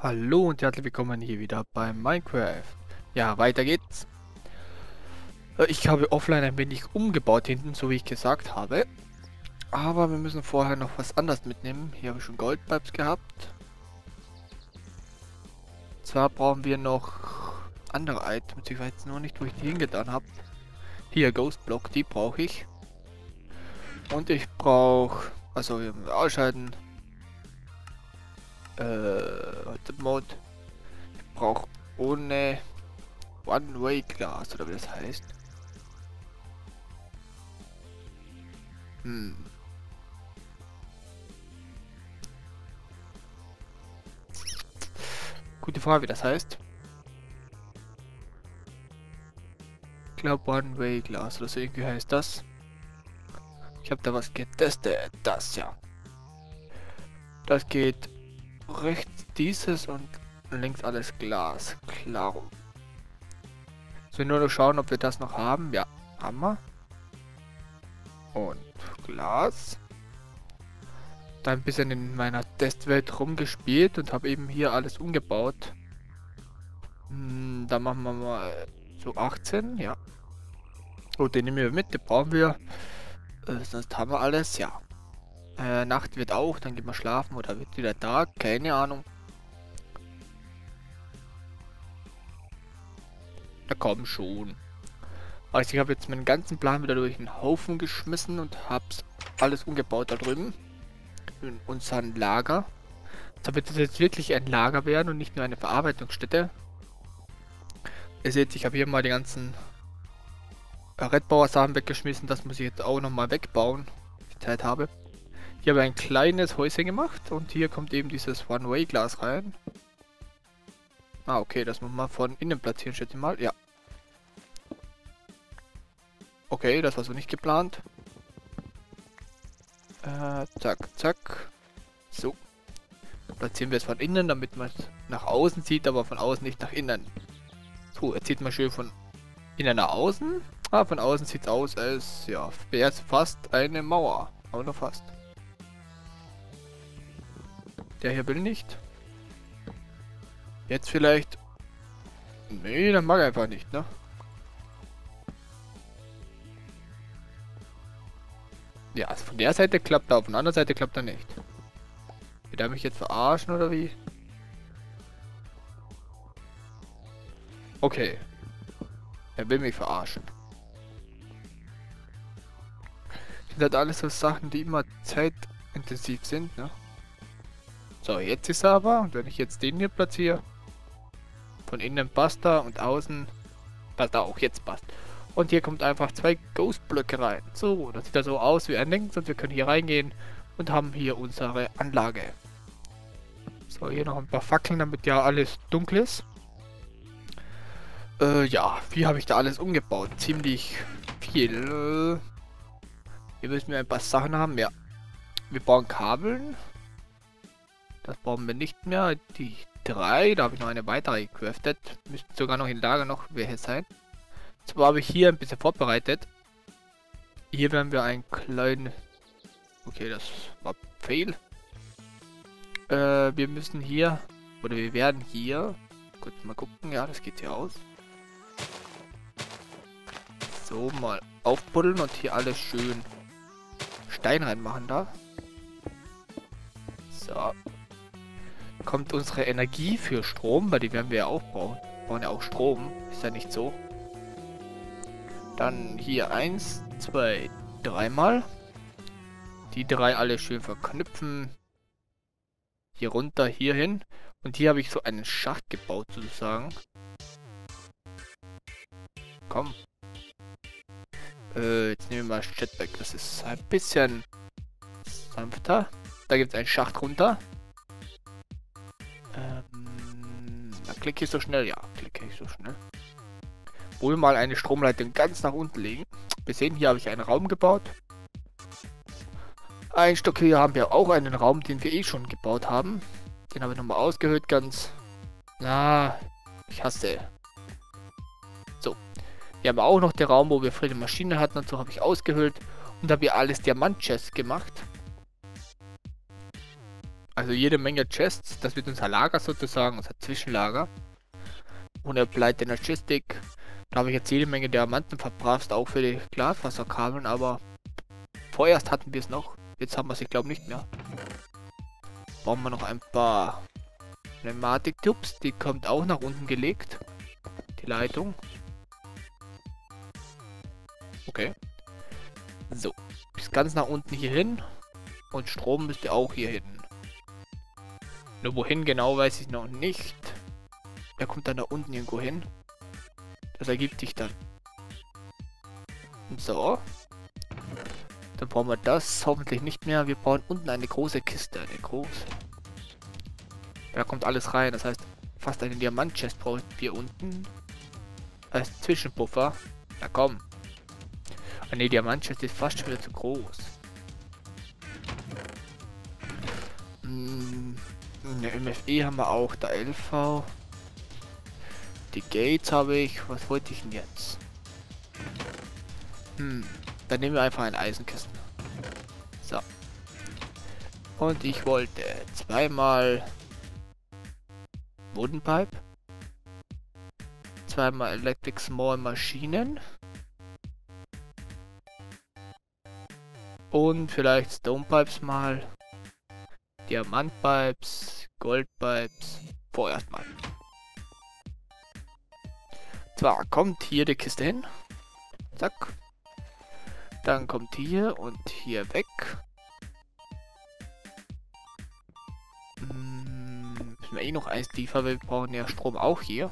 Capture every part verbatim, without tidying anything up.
Hallo und herzlich willkommen hier wieder bei Minecraft. Ja, weiter geht's. Äh, Ich habe offline ein wenig umgebaut hinten, so wie ich gesagt habe. Aber wir müssen vorher noch was anderes mitnehmen. Hier habe ich schon Goldpipes gehabt. Zwar brauchen wir noch andere Items. Ich weiß jetzt nur nicht, wo ich die hingetan habe. Hier, Ghost Block, die brauche ich. Und ich brauche, also hier müssen wir ausschalten. Äh, Mode. Ich brauche ohne One-Way-Glas, oder wie das heißt. Hm. Gute Frage, wie das heißt. Ich glaube One-Way-Glas oder so irgendwie heißt das. Ich habe da was getestet. Das ja. Das geht rechts dieses und links alles Glas. Klar. So, nur noch schauen, ob wir das noch haben. Ja, haben wir. Und Glas. Da ein bisschen in meiner Testwelt rumgespielt und habe eben hier alles umgebaut. Hm, da machen wir mal so achtzehn, ja. Oh, den nehmen wir mit, den brauchen wir. Äh, sonst haben wir alles, ja. Äh, Nacht wird auch, dann gehen wir schlafen oder wird wieder Tag, keine Ahnung. Da kommen schon. Also ich habe jetzt meinen ganzen Plan wieder durch den Haufen geschmissen und hab's alles umgebaut da drüben. In unserem Lager. Da wird es jetzt wirklich ein Lager werden und nicht nur eine Verarbeitungsstätte. Ihr seht, ich habe hier mal die ganzen Red Bauer Sachen weggeschmissen. Das muss ich jetzt auch nochmal wegbauen, wenn ich Zeit habe. Hier habe ich ein kleines Häuschen gemacht und hier kommt eben dieses One-Way-Glas rein. Ah, okay, das muss man von innen platzieren, schätze ich mal. Ja. Okay, das war so nicht geplant. Äh, zack, zack. So. Platzieren wir es von innen, damit man es nach außen sieht, aber von außen nicht nach innen. So, jetzt sieht man schön von innen nach außen. Ah, von außen sieht es aus, als ja, wäre es fast eine Mauer. Aber nur fast. Der hier will nicht. Jetzt vielleicht. Nee, dann mag er einfach nicht, ne? Ja, also von der Seite klappt er, auf der anderen Seite klappt er nicht. Will er mich jetzt verarschen oder wie? Okay. Er will mich verarschen. Das sind halt alles so Sachen, die immer zeitintensiv sind, ne? So, jetzt ist er aber, und wenn ich jetzt den hier platziere, von innen passt er und außen passt er auch, jetzt passt. Und hier kommt einfach zwei Ghost-Blöcke rein. So, das sieht ja so aus wie ein Links und wir können hier reingehen und haben hier unsere Anlage. So, hier noch ein paar Fackeln, damit ja alles dunkel ist. Äh, ja, wie habe ich da alles umgebaut? Ziemlich viel. Hier müssen wir ein paar Sachen haben, ja. Wir bauen Kabeln. Das brauchen wir nicht mehr. Die drei, da habe ich noch eine weitere gecraftet. Müssten sogar noch in Lager noch welche sein. Zwar habe ich hier ein bisschen vorbereitet. Hier werden wir einen kleinen... Okay, das war Fail. Äh, wir müssen hier... Oder wir werden hier... Kurz mal gucken. Ja, das geht hier aus. So, mal aufbuddeln und hier alles schön Stein reinmachen da. So. Kommt unsere Energie für Strom, weil die werden wir ja auch brauchen. Wir brauchen ja auch Strom. Ist ja nicht so. Dann hier eins, zwei, dreimal. Die drei alle schön verknüpfen. Hier runter, hier hin. Und hier habe ich so einen Schacht gebaut sozusagen. Komm. Äh, jetzt nehmen wir mal Jetpack. Das ist ein bisschen sanfter. Da gibt es einen Schacht runter. Ähm, da klicke ich so schnell. Ja, klicke ich so schnell. Wohl mal eine Stromleitung ganz nach unten legen. Wir sehen, hier habe ich einen Raum gebaut. Ein Stück hier haben wir auch einen Raum, den wir eh schon gebaut haben. Den habe ich nochmal ausgehöhlt ganz. Na, ich hasse. So. Hier haben wir auch noch den Raum, wo wir früher Maschine hatten und so habe ich ausgehöhlt. Und da habe ich alles Diamant-Chest gemacht. Also jede Menge Chests. Das wird unser Lager sozusagen, unser Zwischenlager. Und er bleibt in der Logistik. Da habe ich jetzt jede Menge Diamanten verbraucht, auch für die Glasfaserkabeln, aber vorerst hatten wir es noch. Jetzt haben wir es, ich glaube, nicht mehr. Bauen wir noch ein paar Pneumatik-Tubes. Die kommt auch nach unten gelegt. Die Leitung. Okay. So. Bis ganz nach unten hier hin. Und Strom müsste auch hier hin. Nur wohin genau, weiß ich noch nicht. Der kommt dann da unten irgendwo hin. Das ergibt sich dann. So. Dann brauchen wir das hoffentlich nicht mehr. Wir brauchen unten eine große Kiste. Eine große. Da kommt alles rein. Das heißt, fast eine Diamant-Chest brauchen wir unten. Als Zwischenpuffer. Na komm. Eine Diamant-Chest ist fast schon wieder zu groß. Hm, eine M F E haben wir auch. Der L V. Die Gates habe ich. Was wollte ich denn jetzt? Hm. Dann nehmen wir einfach einen Eisenkisten. So. Und ich wollte zweimal Wooden Pipe. Zweimal Electric Small Maschinen. Und vielleicht Stone Pipes mal. Diamant Pipes. Gold Pipes. Vorerst mal. Zwar kommt hier die Kiste hin. Zack. Dann kommt hier und hier weg. Hm, müssen wir eh noch eins tiefer, weil wir brauchen ja Strom auch hier.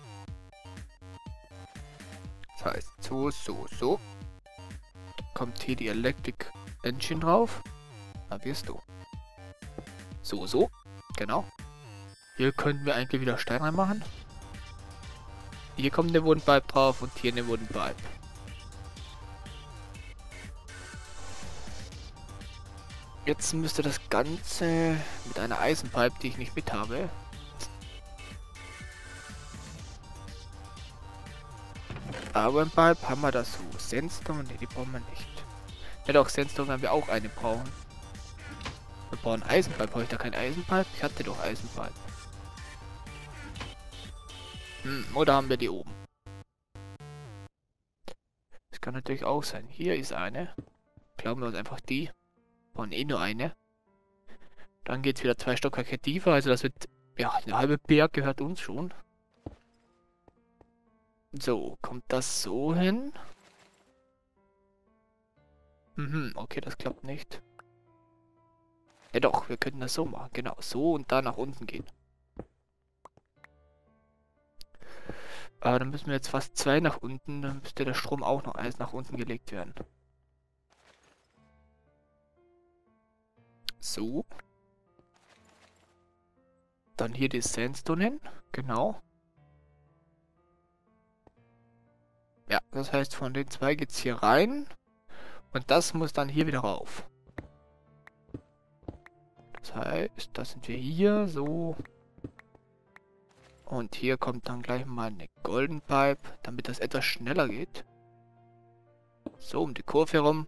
Das heißt, so, so, so. Kommt hier die Electric Engine drauf. Da wirst du. So, so. Genau. Hier können wir eigentlich wieder Stein reinmachen. Hier kommt eine Wooden Pipe drauf und hier eine Wooden Pipe. Jetzt müsste das Ganze mit einer Eisenpipe, die ich nicht mit habe. Aber im Pipe haben wir das so. Sandstone, ne, die brauchen wir nicht. Ja doch, Sandstone werden wir auch eine brauchen. Wir brauchen Eisenpipe. Brauche ich da kein Eisenpipe? Ich hatte doch Eisenpipe. Hm, oder haben wir die oben? Das kann natürlich auch sein. Hier ist eine. Glauben wir uns einfach die. Wir brauchen eh nur eine. Dann geht es wieder zwei Stockwerke tiefer. Also das wird... Ja, der halbe Berg gehört uns schon. So, kommt das so hin? Mhm, okay, das klappt nicht. Ja doch, wir könnten das so machen. Genau, so und da nach unten gehen. Aber dann müssen wir jetzt fast zwei nach unten. Dann müsste der Strom auch noch eins nach unten gelegt werden. So. Dann hier die Sandstone hin. Genau. Ja, das heißt, von den zwei geht es hier rein. Und das muss dann hier wieder rauf. Das heißt, da sind wir hier so. Und hier kommt dann gleich mal eine Golden Pipe, damit das etwas schneller geht. So, um die Kurve herum.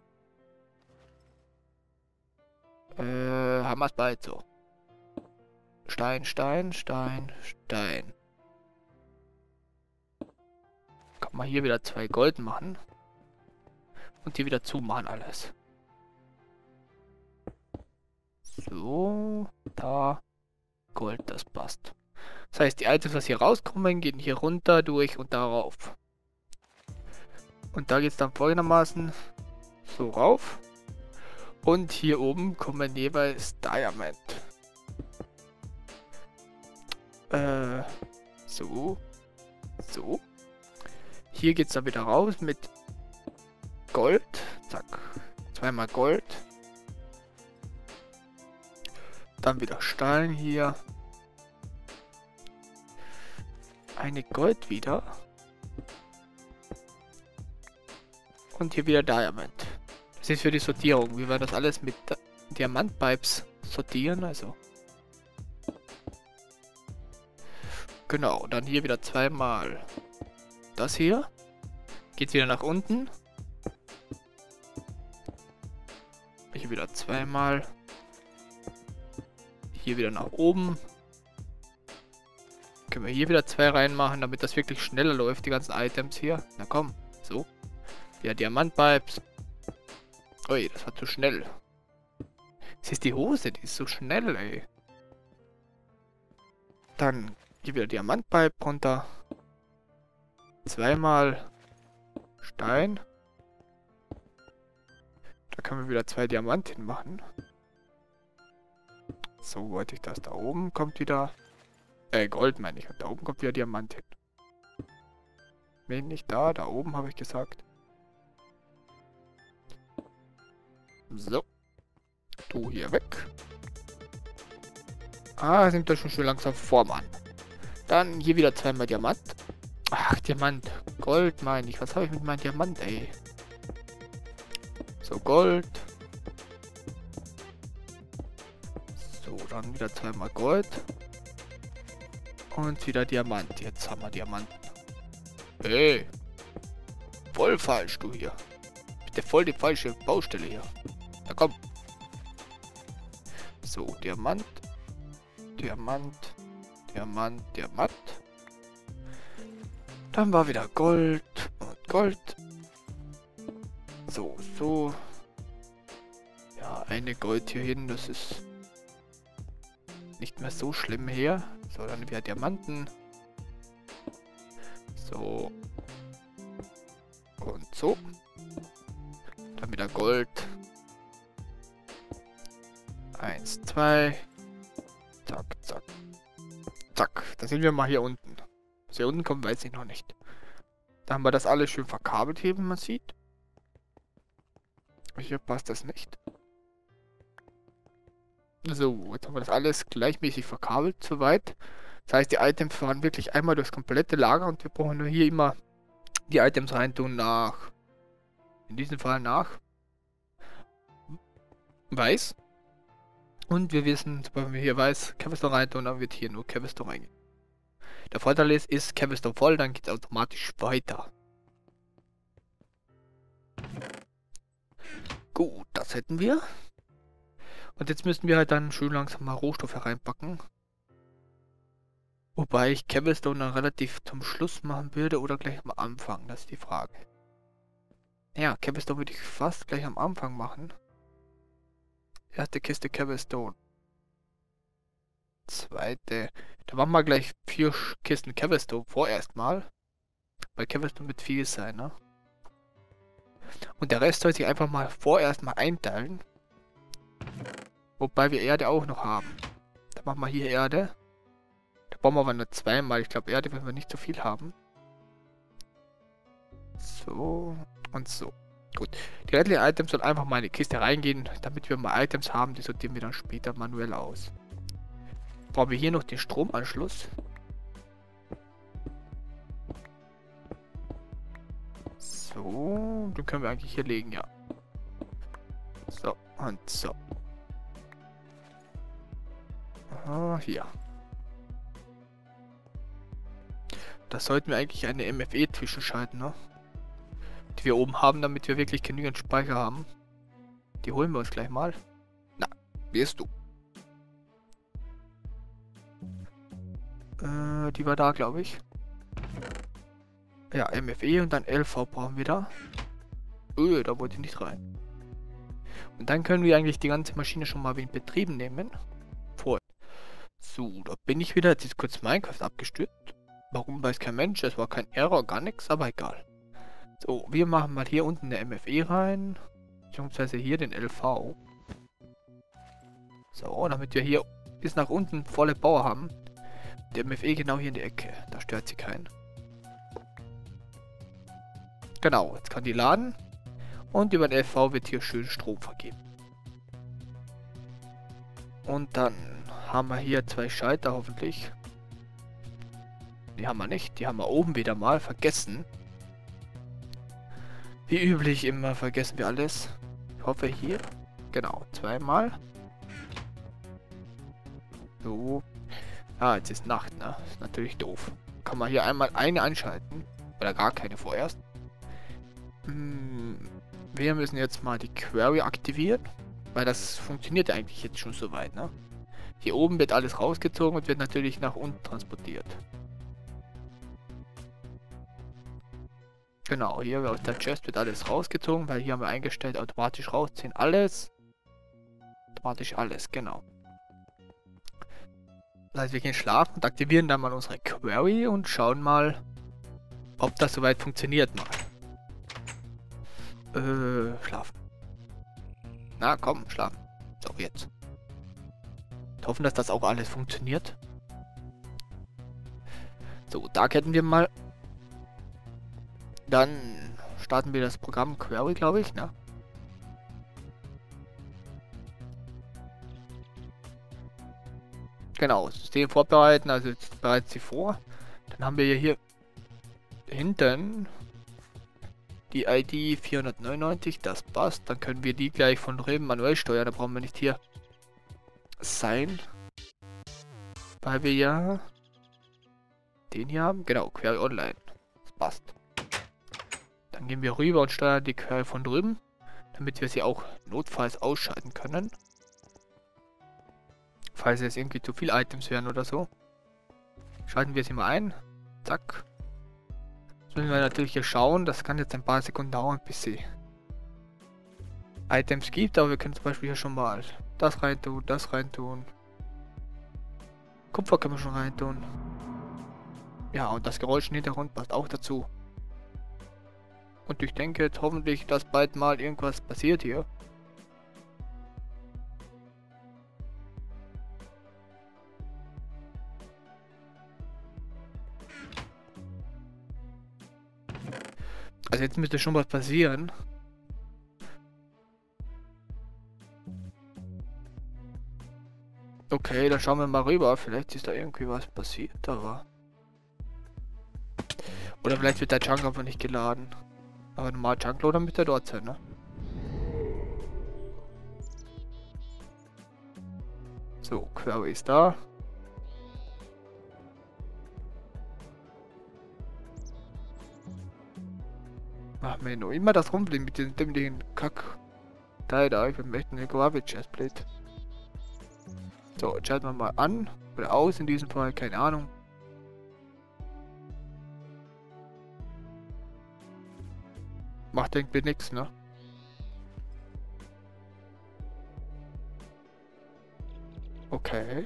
Äh, haben wir es bald so. Stein, Stein, Stein, Stein. Kann man hier wieder zwei Gold machen. Und hier wieder zumachen alles. So, da, Gold, das passt. Das heißt, die Items, was hier rauskommen, gehen hier runter, durch und darauf. Und da geht es dann folgendermaßen so rauf. Und hier oben kommen jeweils Diamond. Äh, so, so. Hier geht es dann wieder raus mit Gold. Zack, zweimal Gold. Dann wieder Stein hier. Eine Gold wieder. Und hier wieder Diamond. Das ist für die Sortierung. Wir werden das alles mit Diamantpipes sortieren, also. Genau, dann hier wieder zweimal das hier. Geht wieder nach unten. Hier wieder zweimal. hier wieder nach oben. Können wir hier wieder zwei reinmachen, damit das wirklich schneller läuft, die ganzen Items hier. Na komm, so. Ja, Diamantpipes. Ui, das war zu schnell. Das ist die Hose, die ist so schnell, ey. Dann hier wieder Diamantpipe runter. Zweimal Stein. Da können wir wieder zwei Diamanten machen. So wollte ich das. Da oben kommt wieder... Äh, Gold meine ich. Und da oben kommt wieder Diamant hin. Nee, nicht da. Da oben habe ich gesagt. So. Du hier weg. Ah, sind da schon schön langsam Form an. Dann hier wieder zweimal Diamant. Ach, Diamant. Gold meine ich. Was habe ich mit meinem Diamant, ey? So, Gold. So, dann wieder zweimal Gold. Und wieder Diamant. Jetzt haben wir Diamanten. Hey. Voll falsch, du hier. Bitte voll die falsche Baustelle hier. Na komm. So, Diamant. Diamant. Diamant. Diamant. Dann war wieder Gold. Und Gold. So, so. Ja, eine Gold hier hin. Das ist nicht mehr so schlimm hier. So, dann wieder Diamanten. So. Und so. Dann wieder Gold. Eins, zwei. Zack, zack. Zack. Da sind wir mal hier unten. Was hier unten kommt, weiß ich noch nicht. Da haben wir das alles schön verkabelt hier, wie man sieht. Hier passt das nicht. So, jetzt haben wir das alles gleichmäßig verkabelt, soweit. Das heißt, die Items fahren wirklich einmal durchs komplette Lager und wir brauchen nur hier immer die Items reintun nach, in diesem Fall nach Weiß. Und wir wissen, wenn wir hier Weiß Cavestone reintun, dann wird hier nur Cavestone reingehen. Der Vorteil ist, ist Cavestone voll, dann geht es automatisch weiter. Gut, das hätten wir. Und jetzt müssten wir halt dann schön langsam mal Rohstoffe reinpacken. Wobei ich Cavestone dann relativ zum Schluss machen würde oder gleich am Anfang, das ist die Frage. Ja, Cavestone würde ich fast gleich am Anfang machen. Erste Kiste Cavestone. Zweite. Da machen wir gleich vier Kisten Cavestone vorerst mal. Weil Cavestone wird viel sein, ne? Und der Rest soll sich einfach mal vorerst mal einteilen. Wobei wir Erde auch noch haben. Da machen wir hier Erde. Da brauchen wir aber nur zweimal. Ich glaube, Erde werden wir nicht so viel haben. So und so. Gut. Die restlichen Items sollen einfach mal in die Kiste reingehen, damit wir mal Items haben. Die sortieren wir dann später manuell aus. Brauchen wir hier noch den Stromanschluss. So, den können wir eigentlich hier legen, ja. So, und so. Ah, hier. Da sollten wir eigentlich eine M F E zwischenschalten, ne? Die wir oben haben, damit wir wirklich genügend Speicher haben. Die holen wir uns gleich mal. Na, wirst du. Äh, die war da, glaube ich. Ja, M F E und dann L V brauchen wir da. Öh, da wollte ich nicht rein. Und dann können wir eigentlich die ganze Maschine schon mal in Betrieb nehmen. Vor. So, da bin ich wieder. Jetzt ist kurz Minecraft abgestürzt. Warum weiß kein Mensch? Es war kein Error, gar nichts, aber egal. So, wir machen mal hier unten eine M F E rein. Beziehungsweise hier den L V. So, damit wir hier bis nach unten volle Power haben. Der M F E genau hier in die Ecke. Da stört sie keinen. Genau, jetzt kann die laden. Und über den L V wird hier schön Strom vergeben. Und dann haben wir hier zwei Schalter hoffentlich. Die haben wir nicht. Die haben wir oben wieder mal vergessen. Wie üblich immer vergessen wir alles. Ich hoffe hier. Genau, zweimal. So. Ah, jetzt ist Nacht, ne? Ist natürlich doof. Kann man hier einmal eine anschalten. Oder gar keine vorerst. Hm, wir müssen jetzt mal die Query aktivieren. Weil das funktioniert eigentlich jetzt schon soweit, ne? Hier oben wird alles rausgezogen und wird natürlich nach unten transportiert. Genau, hier aus der Chest wird alles rausgezogen, weil hier haben wir eingestellt, automatisch rausziehen alles. Automatisch alles, genau. Das heißt, wir gehen schlafen und aktivieren dann mal unsere Query und schauen mal, ob das soweit funktioniert mal. Äh, schlafen. Na komm, schlafen. So, jetzt. Wir hoffen, dass das auch alles funktioniert. So, da hätten wir mal. Dann starten wir das Programm Query, glaube ich, ne? Genau, System vorbereiten, also jetzt bereits sie vor. Dann haben wir hier hinten die I D vierhundertneunundneunzig, das passt. Dann können wir die gleich von drüben manuell steuern, da brauchen wir nicht hier sein. Weil wir ja den hier haben, genau, Query Online. Das passt. Dann gehen wir rüber und steuern die Query von drüben, damit wir sie auch notfalls ausschalten können. Falls es irgendwie zu viele Items wären oder so. Schalten wir sie mal ein. Zack. Jetzt müssen wir natürlich hier schauen. Das kann jetzt ein paar Sekunden dauern, bis sie Items gibt. Aber wir können zum Beispiel hier schon mal das reintun, das reintun. Kupfer können wir schon reintun. Ja, und das Geräusch im Hintergrund passt auch dazu. Und ich denke jetzt hoffentlich, dass bald mal irgendwas passiert hier. Also jetzt müsste schon was passieren. Okay, dann schauen wir mal rüber. Vielleicht ist da irgendwie was passiert, aber... Oder vielleicht wird der Chunk einfach nicht geladen. Aber normal Chunkloader müsste dort sein, ne? So, Query ist da. Ach Menno, immer das Rumbling mit dem, dem den Kack. Da, da, ich bin echt eine Garbage Chestplate. So, jetzt schalten wir mal an. Oder aus in diesem Fall, keine Ahnung. Macht irgendwie nichts, ne? Okay.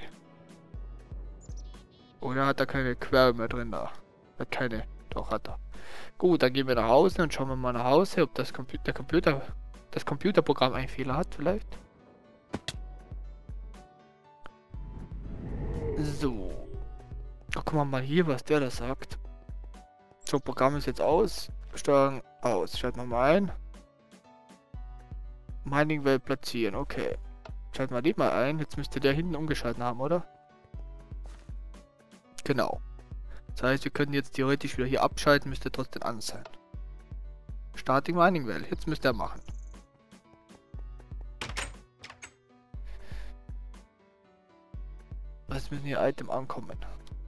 Oder hat er keine Query mehr drin da? Hat keine. Doch, hat er. Gut, dann gehen wir nach Hause und schauen wir mal nach Hause, ob das Compu der Computer, das Computerprogramm einen Fehler hat, vielleicht. So. Da gucken wir mal hier, was der da sagt. So, Programm ist jetzt aus. Steuerung aus. Schalten wir mal ein. Mining Well platzieren, okay. Schalten wir den mal ein. Jetzt müsste der hinten umgeschalten haben, oder? Genau. Das heißt, wir können jetzt theoretisch wieder hier abschalten, müsste trotzdem an sein. Starting Mining Well. Jetzt müsste er machen. Jetzt müssen hier Item ankommen.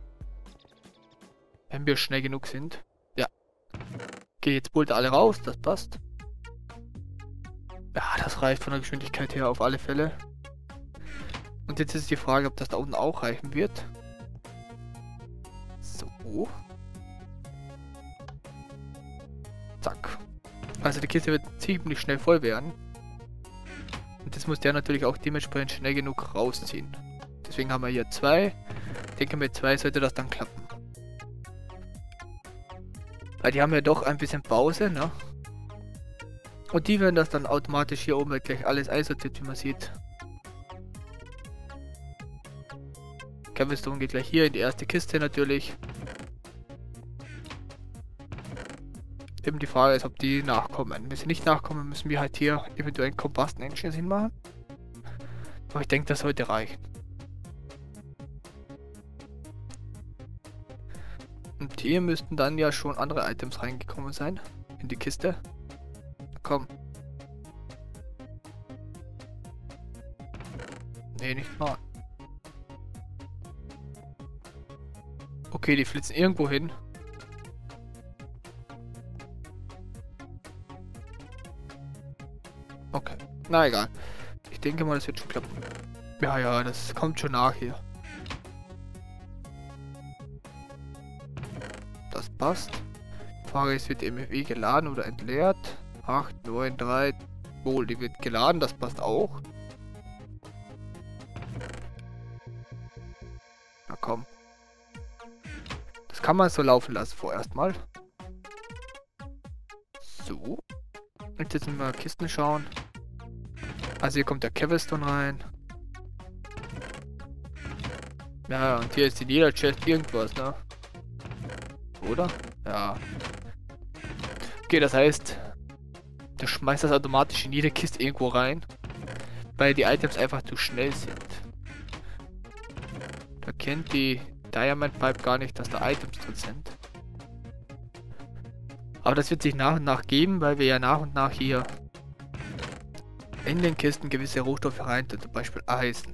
Wenn wir schnell genug sind. Ja. Okay, jetzt holt er alle raus, das passt. Ja, das reicht von der Geschwindigkeit her auf alle Fälle. Und jetzt ist die Frage, ob das da unten auch reichen wird. So. Zack. Also die Kiste wird ziemlich schnell voll werden. Und das muss der natürlich auch dementsprechend schnell genug rausziehen. Deswegen haben wir hier zwei. Ich denke, mit zwei sollte das dann klappen. Weil die haben ja doch ein bisschen Pause, ne? Und die werden das dann automatisch hier oben gleich alles einsortiert, wie man sieht. Cavestone geht gleich hier in die erste Kiste natürlich. Eben die Frage ist, ob die nachkommen. Wenn sie nicht nachkommen, müssen wir halt hier eventuell einen Combustion Engine hinmachen. Aber ich denke, das sollte reichen. Und hier müssten dann ja schon andere Items reingekommen sein. In die Kiste. Komm. Nee, nicht mal. Okay, die flitzen irgendwo hin. Okay. Na egal. Ich denke mal, das wird schon klappen. Ja, ja, das kommt schon nach hier. Das passt. Die Frage ist, wird die M F E geladen oder entleert? acht, neun, drei. Wohl, die wird geladen, das passt auch. Na komm. Das kann man so laufen lassen vorerst mal. So. Und jetzt mal Kisten schauen. Also hier kommt der Cavestone rein. Ja, und hier ist in jeder Chest irgendwas, ne? Oder? Ja. Okay, das heißt, du schmeißt das automatisch in jede Kiste irgendwo rein, weil die Items einfach zu schnell sind. Da kennt die Diamond Pipe gar nicht, dass da Items drin sind. Aber das wird sich nach und nach geben, weil wir ja nach und nach hier in den Kisten gewisse Rohstoffe rein tun, zum Beispiel Eisen,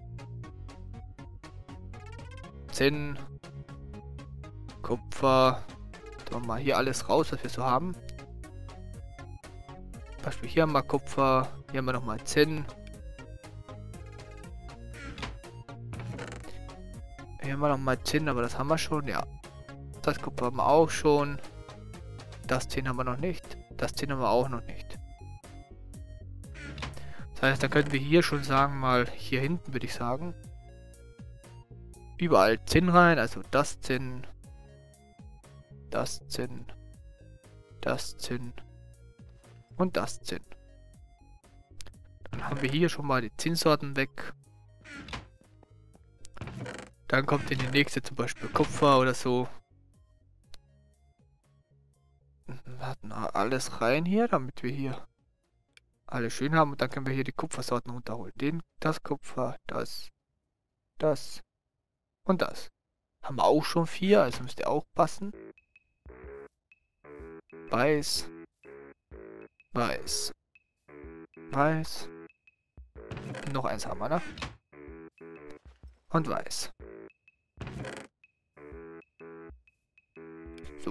Zinn, Kupfer. Tun wir mal hier alles raus, was wir so haben. Zum Beispiel hier haben wir Kupfer, hier haben wir nochmal Zinn. Hier haben wir nochmal Zinn, aber das haben wir schon, ja. Das Kupfer haben wir auch schon. Das Zinn haben wir noch nicht. Das Zinn haben wir auch noch nicht. Das heißt, da können wir hier schon sagen, mal hier hinten würde ich sagen. Überall Zinn rein, also das Zinn. Das Zinn. Das Zinn. Und das Zinn. Dann haben wir hier schon mal die Zinnsorten weg. Dann kommt in die nächste zum Beispiel Kupfer oder so. Wir hatten alles rein hier, damit wir hier alles schön haben. Und dann können wir hier die Kupfersorten runterholen. Den, das Kupfer, das, das und das. Haben wir auch schon vier, also müsste auch passen. Weiß. Weiß. Weiß. Noch eins haben wir, ne? Und weiß. So.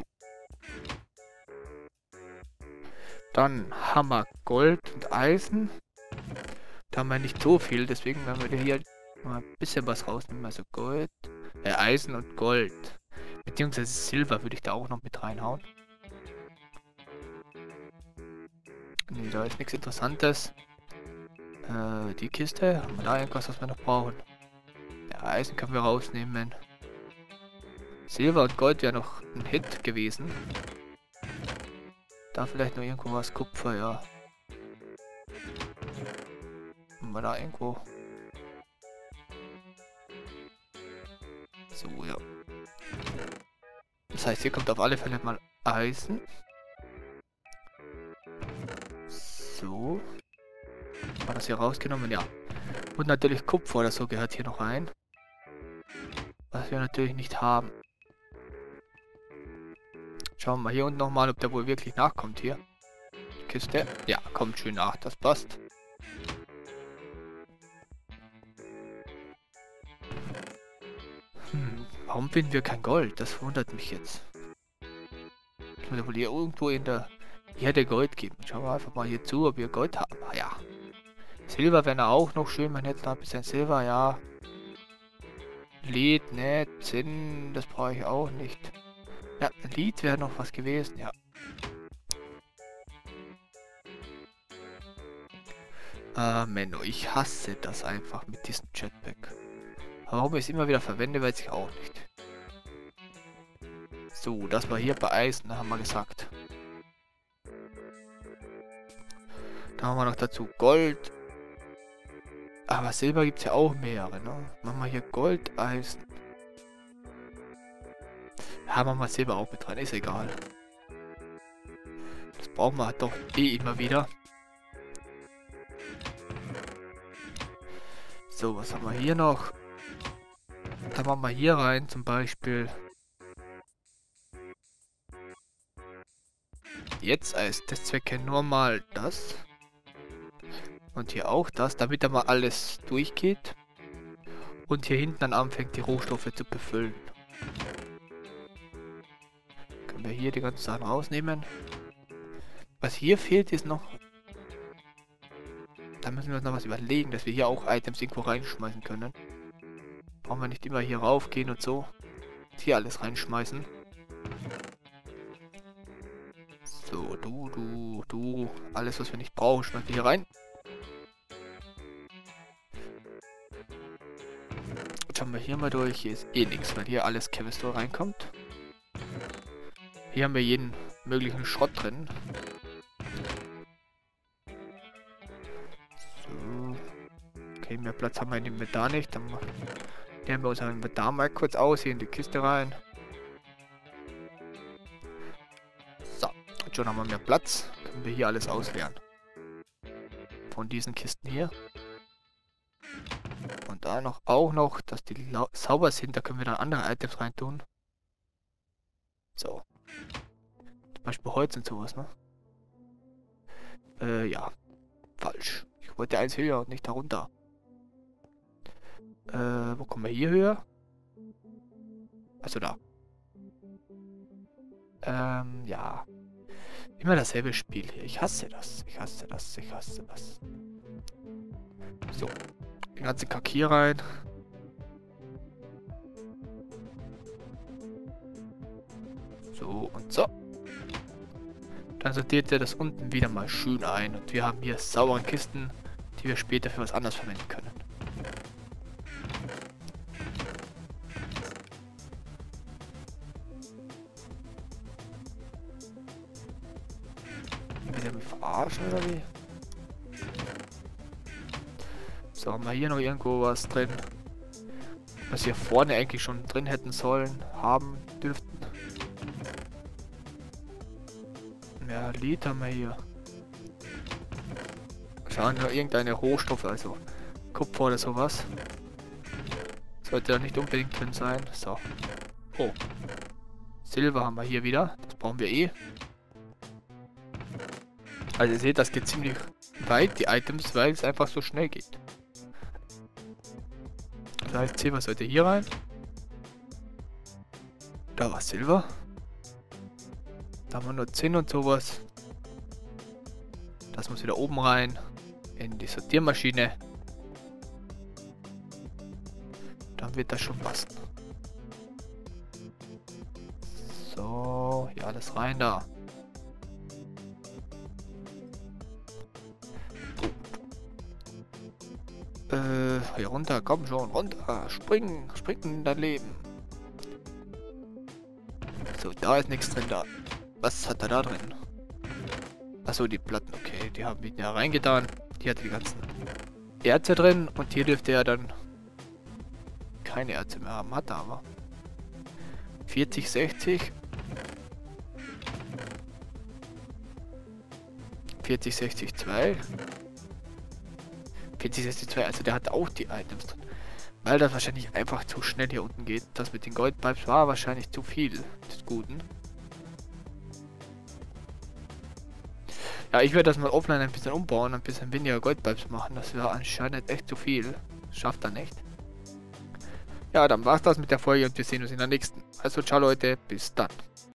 Dann haben wir Gold und Eisen. Da haben wir nicht so viel, deswegen werden wir hier mal ein bisschen was rausnehmen. Also Gold, äh, Eisen und Gold. Beziehungsweise Silber würde ich da auch noch mit reinhauen. Ne, da ist nichts Interessantes. Äh, die Kiste, haben wir da irgendwas, was wir noch brauchen? Ja, Eisen können wir rausnehmen. Silber und Gold wäre noch ein Hit gewesen. Da vielleicht noch irgendwo was, Kupfer, ja. Haben wir da irgendwo? So, ja. Das heißt, hier kommt auf alle Fälle mal Eisen. So. War das hier rausgenommen? Ja. Und natürlich Kupfer oder so gehört hier noch rein. Was wir natürlich nicht haben. Schauen wir mal hier unten nochmal, ob der wohl wirklich nachkommt hier. Die Kiste. Ja, kommt schön nach. Das passt. Hm, warum finden wir kein Gold? Das wundert mich jetzt. Ich würde wohl hier irgendwo in der... Hier hätte Gold geben. Schauen wir einfach mal hier zu, ob wir Gold haben. Ah, ja. Silber wäre auch noch schön. Man hätte noch ein bisschen Silber, ja. Lead, ne, Zinn, das brauche ich auch nicht. Ja, Lead wäre noch was gewesen, ja. Ah, Menno, ich hasse das einfach mit diesem Jetpack. Warum ich es immer wieder verwende, weiß ich auch nicht. So, das war hier bei Eisen, haben wir gesagt. Da haben wir noch dazu Gold. Aber Silber gibt es ja auch mehrere, ne? Machen wir hier Gold, Eisen. Ja, machen wir Silber auch mit rein, ist egal. Das brauchen wir halt doch eh immer wieder. So, was haben wir hier noch? Da machen wir hier rein zum Beispiel. Jetzt als Testzwecke nur mal das. Und hier auch das, damit da mal alles durchgeht. Und hier hinten dann anfängt, die Rohstoffe zu befüllen. Können wir hier die ganzen Sachen rausnehmen. Was hier fehlt, ist noch Da müssen wir uns noch was überlegen, dass wir hier auch Items irgendwo reinschmeißen können. Brauchen wir nicht immer hier raufgehen und so. Hier alles reinschmeißen. So, du, du, du. Alles, was wir nicht brauchen, schmeißen wir hier rein. Schauen wir hier mal durch. Hier ist eh nichts, weil hier alles Chemistry reinkommt. Hier haben wir jeden möglichen Schrott drin. So. Okay, mehr Platz haben wir in dem Inventar nicht. Dann nehmen wir unser Inventar mal kurz aus, hier in die Kiste rein. So, und schon haben wir mehr Platz. Können wir hier alles ausleeren. Von diesen Kisten hier. Und da noch auch noch, dass die sauber sind, da können wir dann andere Items reintun. So. Zum Beispiel Holz und sowas, ne? Äh, ja. Falsch. Ich wollte eins höher und nicht darunter. Äh, wo kommen wir hier höher? Also da. Ähm, ja. Immer dasselbe Spiel hier. Ich hasse das. Ich hasse das. Ich hasse das. So. Den ganzen Kack hier rein. So und so. Dann sortiert er das unten wieder mal schön ein. Und wir haben hier saubere Kisten, die wir später für was anderes verwenden können. Wieder mich verarschen oder wie? So, haben wir hier noch irgendwo was drin, was wir vorne eigentlich schon drin hätten sollen, haben dürften. Ja, Lied haben wir hier. Schauen wir irgendeine Rohstoffe, also Kupfer oder sowas. Sollte da nicht unbedingt drin sein. So. Oh. Silber haben wir hier wieder. Das brauchen wir eh. Also ihr seht, das geht ziemlich weit, die Items, weil es einfach so schnell geht. Das heißt, Silber sollte hier rein. Da war Silber. Da haben wir nur Zinn und sowas. Das muss wieder oben rein. In die Sortiermaschine. Dann wird das schon passen. So, ja, alles rein da. Äh, hier runter, komm schon, runter. Springen, springen in dein Leben. So, da ist nichts drin da. Was hat er da drin? Achso, die Platten, okay, die haben wir da reingetan. Die hat die ganzen Erze drin und hier dürfte er dann keine Erze mehr haben, hat er aber. vierzig, sechzig. vierzig, sechzig, zwei. vierzig, sechzig, zwei, also der hat auch die Items drin. Weil das wahrscheinlich einfach zu schnell hier unten geht. Das mit den Goldpipes war wahrscheinlich zu viel des Guten. Ja, ich werde das mal offline ein bisschen umbauen, ein bisschen weniger Goldpipes machen. Das wäre anscheinend echt zu viel. Das schafft er nicht. Ja, dann war's das mit der Folge und wir sehen uns in der nächsten. Also ciao Leute, bis dann.